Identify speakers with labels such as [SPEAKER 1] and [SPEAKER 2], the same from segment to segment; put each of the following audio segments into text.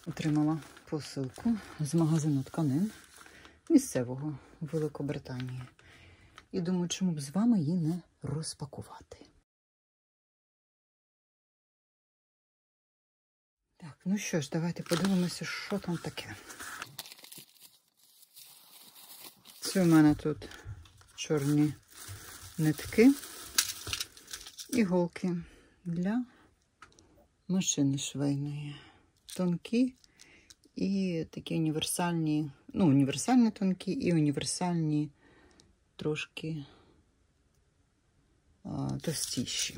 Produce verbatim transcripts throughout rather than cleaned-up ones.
[SPEAKER 1] Отримала посилку з магазину тканин місцевого в Великобританії. І думаю, чому б з вами її не розпакувати. Так, ну що ж, давайте подивимося, що там таке. Це у мене тут чорні нитки, іголки для машини швейної. Тонкі і такі універсальні, ну, універсальні тонкі і універсальні трошки а, товстіші.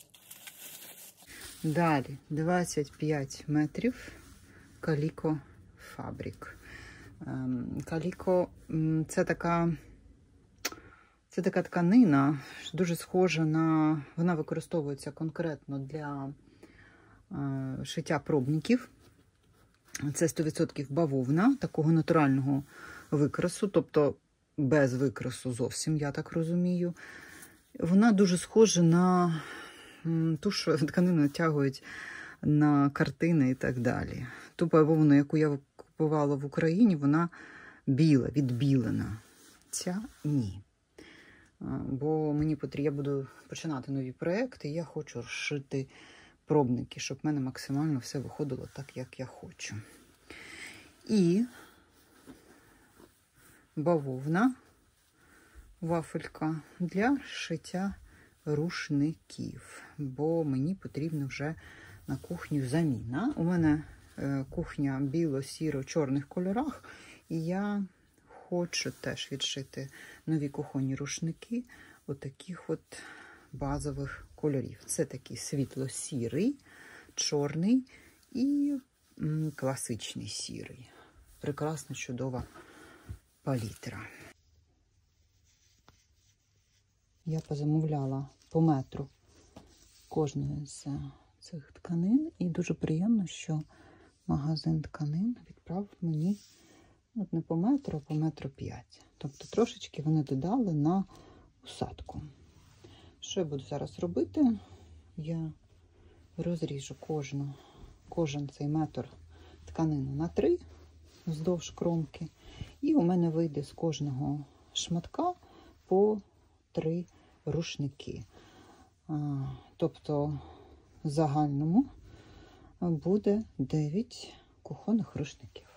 [SPEAKER 1] Далі двадцять п'ять метрів Calico Fabric. Calico – це така, це така тканина, дуже схожа на, вона використовується конкретно для а, шиття пробників. Це сто відсотків бавовна, такого натурального викрасу, тобто без викрасу зовсім, я так розумію. Вона дуже схожа на ту, що тканину натягують на картини і так далі. Ту бавовну, яку я купувала в Україні, вона біла, відбілена. Ця ні. Бо мені потрібно, я буду починати нові проекти, і я хочу розшити пробники, щоб в мене максимально все виходило так, як я хочу. І бавовна, вафелька для шиття рушників, бо мені потрібна вже на кухню заміна. У мене е, кухня біло-сіро-чорних кольорах, і я хочу теж відшити нові кухонні рушники отаких от базових кольорів. Це такий світло-сірий, чорний і м, класичний сірий. Прекрасна, чудова палітра. Я позамовляла по метру кожної з цих тканин. І дуже приємно, що магазин тканин відправив мені от не по метру, а по метру п'ять. Тобто трошечки вони додали на усадку. Що я буду зараз робити? Я розріжу кожну, кожен цей метр тканину на три вздовж кромки. І у мене вийде з кожного шматка по три рушники. А, тобто в загальному буде дев'ять кухонних рушників.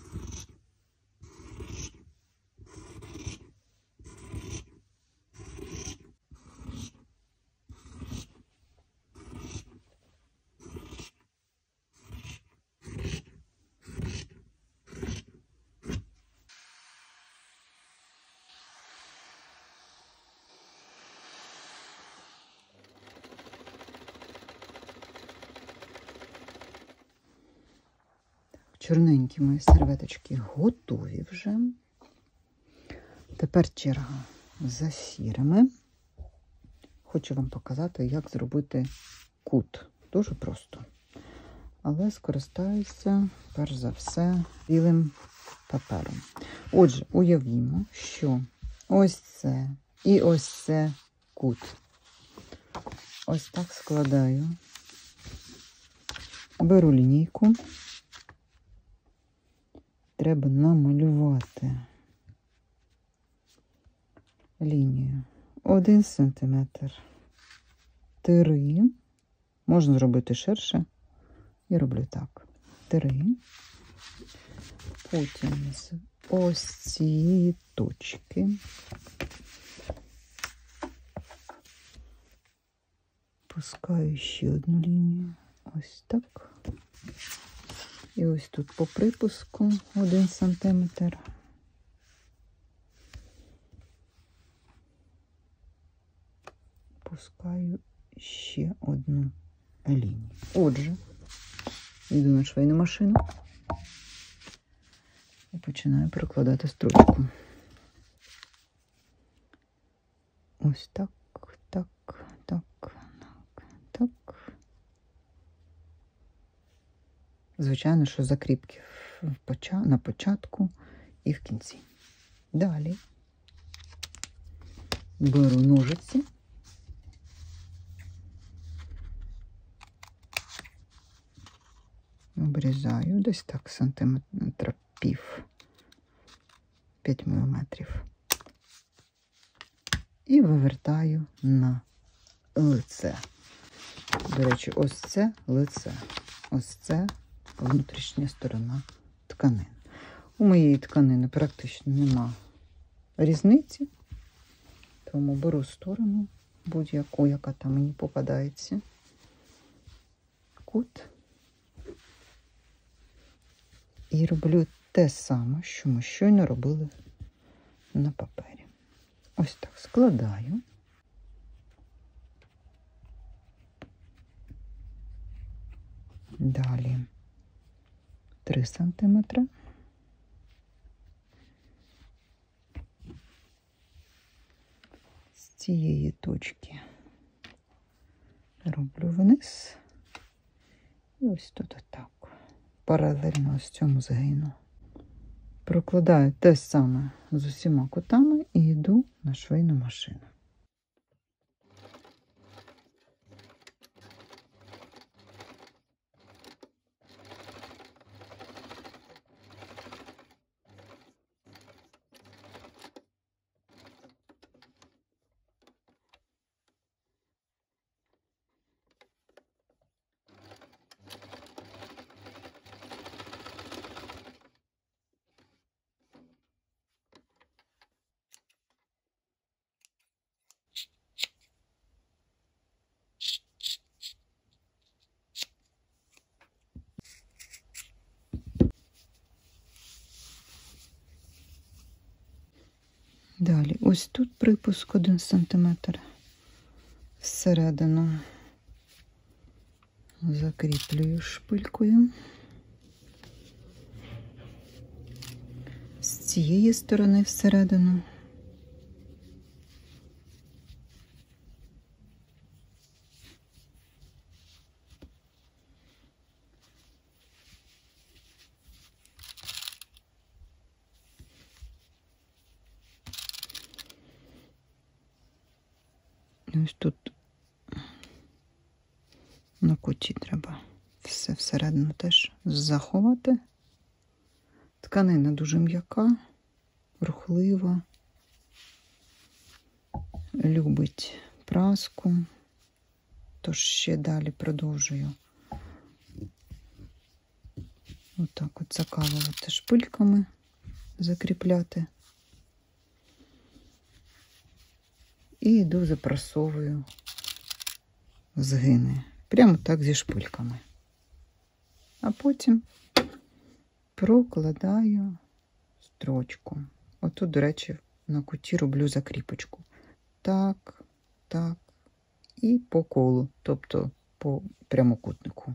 [SPEAKER 1] Чорненькі мої серветочки готові вже. Тепер черга за сірими. Хочу вам показати, як зробити кут. Дуже просто. Але скористаюся, перш за все, білим папером. Отже, уявімо, що ось це і ось це кут. Ось так складаю. Беру лінійку. Треба намалювати лінію один сантиметр, три, можна зробити ширше, і роблю так, три, потім з ось цієї точки пускаю ще одну лінію, ось так. І ось тут по припуску один сантиметр. Пускаю ще одну лінію. Отже, йду на швейну машину і починаю прикладати строчку. Ось так, так, так, так, так. Звичайно, що закріпки на початку і в кінці. Далі беру ножиці обрізаю десь так сантиметра пів, п'ять міліметрів. І вивертаю на лице. До речі, ось це лице. Ось це внутрішня сторона тканин. У моєї тканини практично нема різниці, тому беру сторону будь-яку, яка там мені попадається. Кут. І роблю те саме, що ми щойно робили на папері. Ось так складаю. Далі три сантиметри. З цієї точки роблю вниз. І ось тут отак. Паралельно ось цьому згину. Прокладаю те саме з усіма кутами і йду на швейну машину. Далі, ось тут припуск один сантиметр всередину закріплюю шпилькою. З цієї сторони всередину. Ось тут на куті треба все всередину теж заховати. Тканина дуже м'яка, рухлива, любить праску, тож ще далі продовжую отак от закалувати шпильками, закріпляти. І йду запрасовую згини. Прямо так зі шпильками. А потім прокладаю строчку. Отут, до речі, на куті роблю закріпочку. Так, так. І по колу, тобто по прямокутнику.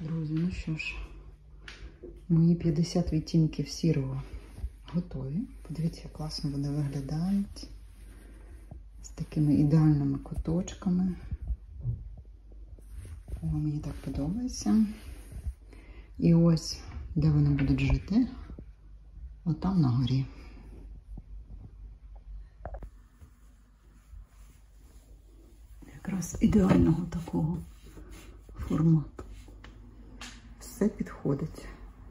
[SPEAKER 1] Друзі, ну що ж, мої п'ятдесят відтінків сірого готові. Подивіться, як класно вони виглядають. З такими ідеальними куточками. О, мені так подобається. І ось, де вони будуть жити, отам на горі. Якраз ідеального такого формату. Все підходить.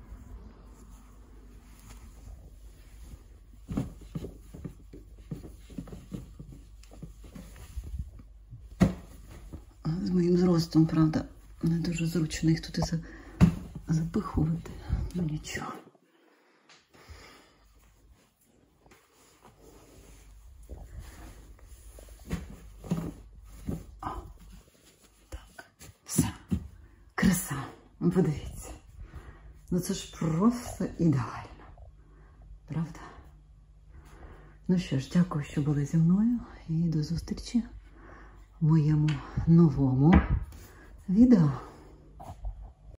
[SPEAKER 1] З моїм зростом, правда, не дуже зручно їх туди запихувати. Ну нічого. О, так. Все. Краса. Подивіться. Ну це ж просто ідеально. Правда? Ну що ж, дякую, що були зі мною. І до зустрічі в моєму новому відео.